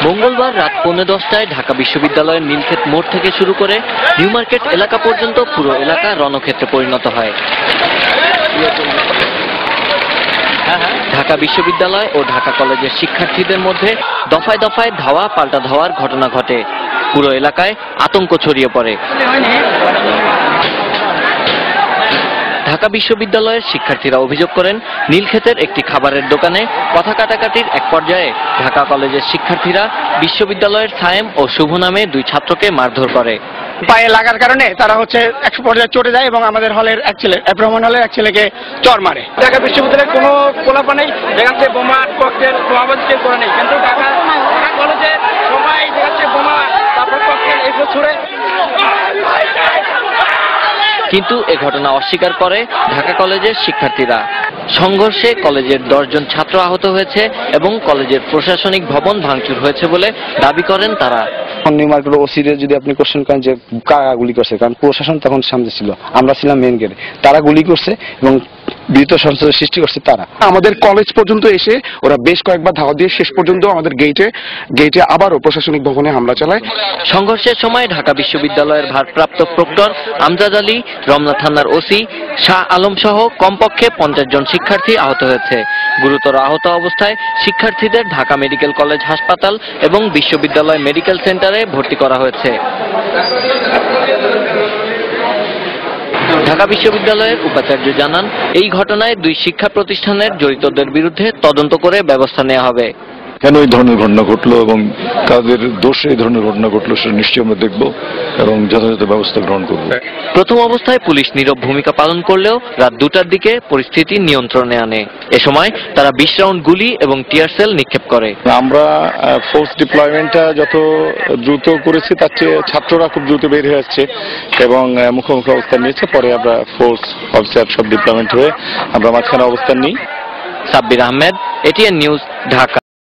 মঙ্গলবার রাত 10:15টায় ঢাকা বিশ্ববিদ্যালয়ের নীলক্ষেত মোড় থেকে শুরু করে নিউ মার্কেট এলাকা পর্যন্ত পুরো এলাকা রণক্ষেত্রে পরিণত হয়। ঢাকা বিশ্ববিদ্যালয় ও ঢাকা কলেজের শিক্ষার্থীদের মধ্যে দফায় দফায় ধাওয়া পাল্টা ধাওয়ার ঘটনা ঘটে। পুরো এলাকায় আতঙ্ক ছড়িয়ে পড়ে। ঢাকা বিশ্ববিদ্যালয়ের শিক্ষার্থীরা অভিযোগ করেন, নীলক্ষেতের একটি খাবারের দোকানে কথা কাটাকাটির এক পর্যায়ে ঢাকা কলেজের শিক্ষার্থীরা বিশ্ববিদ্যালয়ের সায়েম ও শুভ নামে দুই ছাত্রকে মারধর করে। পায়ে লাগার কারণে তারা এক পর্যায়ে চটে যায় এবং আমাদের হলের এক ছেলে, রহমান হলের এক ছেলেকে চড় মারে। ঢাকা বিশ্ববিদ্যালয়ের কোনো কোলাপা নেই, দেখাচ্ছে বোমা ককটেল বোমাবাজি কেউ করে নেই, কিন্তু ঢাকা কলেজে সবাই দেখাচ্ছে বোমা তারপর ককটেল এগুলো ছুড়ে। কিন্তু এ ঘটনা অস্বীকার করে ঢাকা কলেজের শিক্ষার্থীরা। সংঘর্ষে কলেজের 10 জন ছাত্র আহত হয়েছে এবং কলেজের প্রশাসনিক ভবন ভাঙচুর হয়েছে বলে দাবি করেন তারা। নিউ মার্কেট ওসিরে যদি আপনি কোশ্চেন করেন যে কারা গুলি করছে, কারণ প্রশাসন তখন সামনে ছিল, আমরা ছিলাম মেন গেটে, তারা গুলি করছে এবং বিরত সঞ্চারের সৃষ্টি করছে তারা। আমাদের কলেজ পর্যন্ত এসে ওরা বেশ কয়েকবার ধাওয়া দিয়ে শেষ পর্যন্ত আমাদের গেটে আবারও প্রশাসনিক ভবনে হামলা চালায়। সংঘর্ষের সময় ঢাকা বিশ্ববিদ্যালয়ের ভারপ্রাপ্ত প্রক্টর আমজাদ আলী, রমনা থানার ওসি শাহ আলম সহ কমপক্ষে 50 জন শিক্ষার্থী আহত হয়েছে। গুরুতর আহত অবস্থায় শিক্ষার্থীদের ঢাকা মেডিকেল কলেজ হাসপাতাল এবং বিশ্ববিদ্যালয় মেডিকেল সেন্টারে ভর্তি করা হয়েছে। ঢাকা বিশ্ববিদ্যালয়ের উপাচার্য জানান, এই ঘটনায় দুই শিক্ষা প্রতিষ্ঠানের জড়িতদের বিরুদ্ধে তদন্ত করে ব্যবস্থা নেওয়া হবে। কেন এই ধরনের ঘটনা ঘটলো এবং তাদের দোষে এই ধরনের ঘটনা ঘটলো সেটা নিশ্চয়ই আমরা দেখব এবং যথাযথ ব্যবস্থা গ্রহণ করব। প্রথম অবস্থায় পুলিশ নীরব ভূমিকা পালন করলেও রাত 2টার দিকে পরিস্থিতি নিয়ন্ত্রণে আনে। এ সময় তারা 20 রাউন্ড গুলি এবং টিয়ার সেল নিক্ষেপ করে। আমরা ফোর্স ডিপ্লয়মেন্টটা যত দ্রুত করেছি তার চেয়ে ছাত্ররা খুব দ্রুত বের হয়ে আসছে এবং মুখোমুখি অবস্থান নিয়েছে। পরে আমরা ফোর্স অফিসার সব ডিপ্লয়মেন্ট হয়ে আমরা মাঝখানে অবস্থান নিই। Sabbir Ahmed, ATN news, Dhaka.